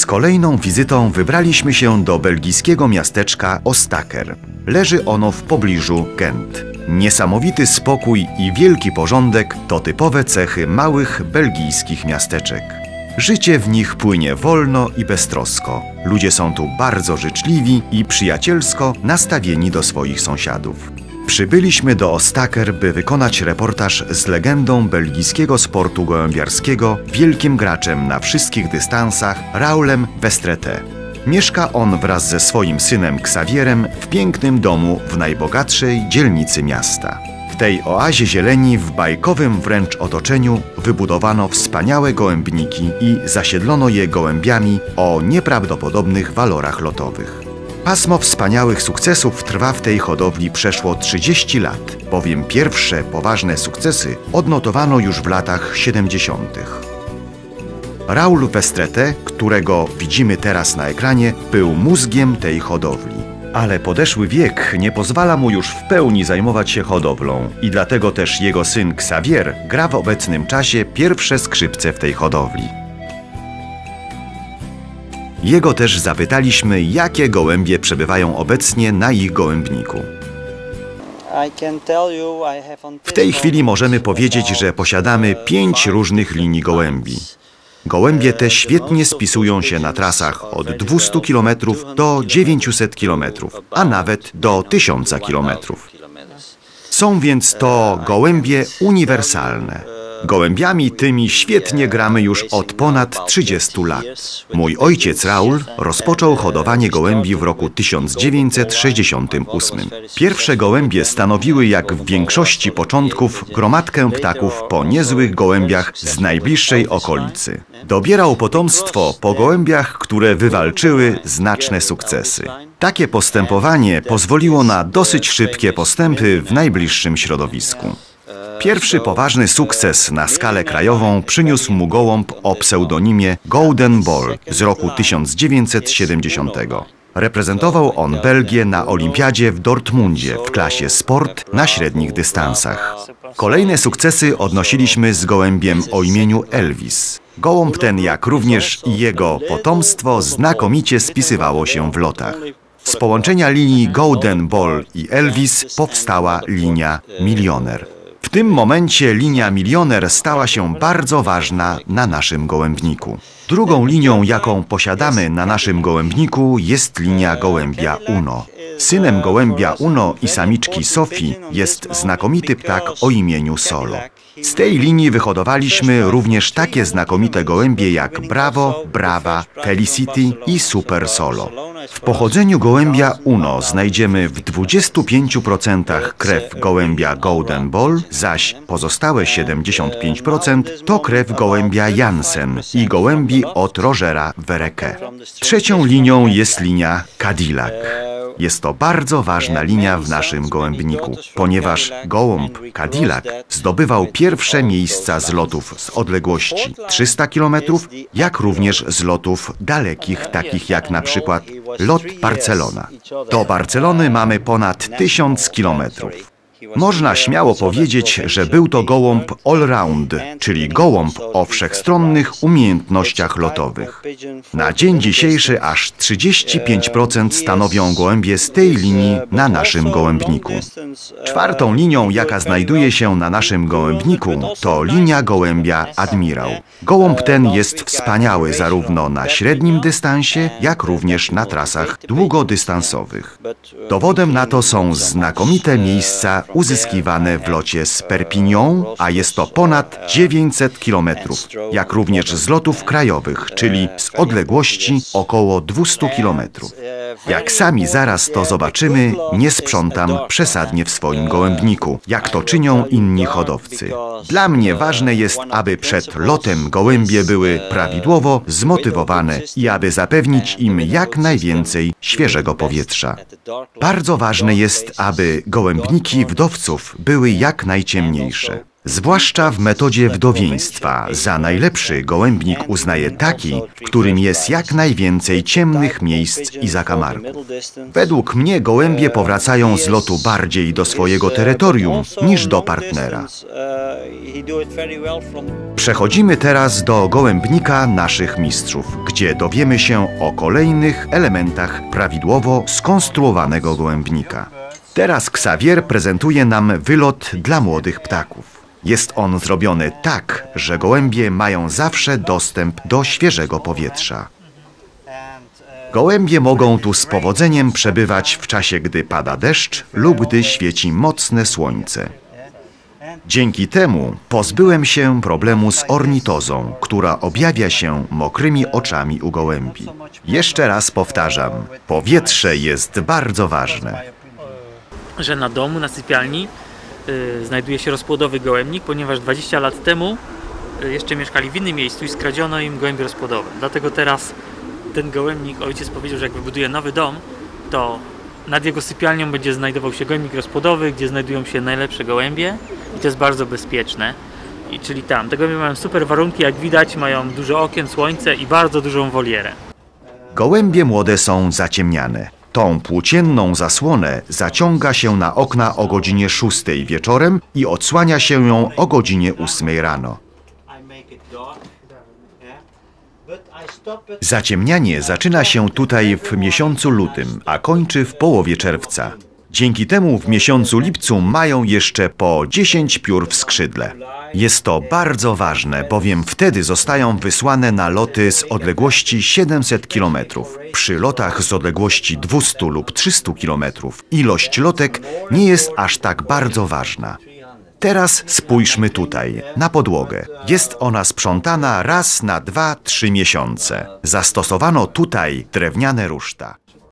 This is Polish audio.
Z kolejną wizytą wybraliśmy się do belgijskiego miasteczka Ostaker. Leży ono w pobliżu Gent. Niesamowity spokój i wielki porządek to typowe cechy małych belgijskich miasteczek. Życie w nich płynie wolno i beztrosko. Ludzie są tu bardzo życzliwi i przyjacielsko nastawieni do swoich sąsiadów. Przybyliśmy do Ostaker, by wykonać reportaż z legendą belgijskiego sportu gołębiarskiego, wielkim graczem na wszystkich dystansach, Raulem Westreté. Mieszka on wraz ze swoim synem Xavierem w pięknym domu w najbogatszej dzielnicy miasta. W tej oazie zieleni, w bajkowym wręcz otoczeniu, wybudowano wspaniałe gołębniki i zasiedlono je gołębiami o nieprawdopodobnych walorach lotowych. Pasmo wspaniałych sukcesów trwa w tej hodowli przeszło 30 lat, bowiem pierwsze poważne sukcesy odnotowano już w latach 70. Raul Westreté, którego widzimy teraz na ekranie, był mózgiem tej hodowli. Ale podeszły wiek nie pozwala mu już w pełni zajmować się hodowlą i dlatego też jego syn Xavier gra w obecnym czasie pierwsze skrzypce w tej hodowli. Jego też zapytaliśmy, jakie gołębie przebywają obecnie na ich gołębniku. W tej chwili możemy powiedzieć, że posiadamy 5 różnych linii gołębi. Gołębie te świetnie spisują się na trasach od 200 km do 900 km, a nawet do 1000 km. Są więc to gołębie uniwersalne. Gołębiami tymi świetnie gramy już od ponad 30 lat. Mój ojciec Raul rozpoczął hodowanie gołębi w roku 1968. Pierwsze gołębie stanowiły, jak w większości początków, gromadkę ptaków po niezłych gołębiach z najbliższej okolicy. Dobierał potomstwo po gołębiach, które wywalczyły znaczne sukcesy. Takie postępowanie pozwoliło na dosyć szybkie postępy w najbliższym środowisku. Pierwszy poważny sukces na skalę krajową przyniósł mu gołąb o pseudonimie Golden Ball z roku 1970. Reprezentował on Belgię na olimpiadzie w Dortmundzie w klasie sport na średnich dystansach. Kolejne sukcesy odnosiliśmy z gołębiem o imieniu Elvis. Gołąb ten, jak również i jego potomstwo, znakomicie spisywało się w lotach. Z połączenia linii Golden Ball i Elvis powstała linia Milioner. W tym momencie linia Milioner stała się bardzo ważna na naszym gołębniku. Drugą linią, jaką posiadamy na naszym gołębniku, jest linia gołębia Uno. Synem gołębia Uno i samiczki Sophie jest znakomity ptak o imieniu Solo. Z tej linii wyhodowaliśmy również takie znakomite gołębie jak Bravo, Brava, Felicity i Super Solo. W pochodzeniu gołębia Uno znajdziemy w 25% krew gołębia Golden Ball, zaś pozostałe 75% to krew gołębia Jansen i gołębi od Rogera Verrequet. Trzecią linią jest linia Cadillac. Jest to bardzo ważna linia w naszym gołębniku, ponieważ gołąb Cadillac zdobywał pierwsze miejsca z lotów z odległości 300 km, jak również z lotów dalekich, takich jak na przykład lot Barcelona. Do Barcelony mamy ponad 1000 km. Można śmiało powiedzieć, że był to gołąb all-round, czyli gołąb o wszechstronnych umiejętnościach lotowych. Na dzień dzisiejszy aż 35% stanowią gołębie z tej linii na naszym gołębniku. Czwartą linią, jaka znajduje się na naszym gołębniku, to linia gołębia Admirał. Gołąb ten jest wspaniały zarówno na średnim dystansie, jak również na trasach długodystansowych. Dowodem na to są znakomite miejsca uzyskiwane w locie z Perpignan, a jest to ponad 900 km, jak również z lotów krajowych, czyli z odległości około 200 km. Jak sami zaraz to zobaczymy, nie sprzątam przesadnie w swoim gołębniku, jak to czynią inni hodowcy. Dla mnie ważne jest, aby przed lotem gołębie były prawidłowo zmotywowane i aby zapewnić im jak najwięcej świeżego powietrza. Bardzo ważne jest, aby gołębniki wdowców były jak najciemniejsze. Zwłaszcza w metodzie wdowieństwa za najlepszy gołębnik uznaje taki, w którym jest jak najwięcej ciemnych miejsc i zakamarków. Według mnie gołębie powracają z lotu bardziej do swojego terytorium niż do partnera. Przechodzimy teraz do gołębnika naszych mistrzów, gdzie dowiemy się o kolejnych elementach prawidłowo skonstruowanego gołębnika. Teraz Xavier prezentuje nam wylot dla młodych ptaków. Jest on zrobiony tak, że gołębie mają zawsze dostęp do świeżego powietrza. Gołębie mogą tu z powodzeniem przebywać w czasie, gdy pada deszcz lub gdy świeci mocne słońce. Dzięki temu pozbyłem się problemu z ornitozą, która objawia się mokrymi oczami u gołębi. Jeszcze raz powtarzam, powietrze jest bardzo ważne. Że na domu, na sypialni znajduje się rozpłodowy gołębnik, ponieważ 20 lat temu jeszcze mieszkali w innym miejscu i skradziono im gołębie rozpłodowe. Dlatego teraz ten gołębnik, ojciec powiedział, że jak wybuduje nowy dom, to nad jego sypialnią będzie znajdował się gołębnik rozpłodowy, gdzie znajdują się najlepsze gołębie i to jest bardzo bezpieczne. Czyli tam. Te gołębie mają super warunki, jak widać, mają dużo okien, słońce i bardzo dużą wolierę. Gołębie młode są zaciemniane. Tą płócienną zasłonę zaciąga się na okna o godzinie 6 wieczorem i odsłania się ją o godzinie 8 rano. Zaciemnianie zaczyna się tutaj w miesiącu lutym, a kończy w połowie czerwca. Dzięki temu w miesiącu lipcu mają jeszcze po 10 piór w skrzydle. Jest to bardzo ważne, bowiem wtedy zostają wysłane na loty z odległości 700 km. Przy lotach z odległości 200 lub 300 km ilość lotek nie jest aż tak bardzo ważna. Teraz spójrzmy tutaj, na podłogę. Jest ona sprzątana raz na 2–3 miesiące. Zastosowano tutaj drewniane ruszta.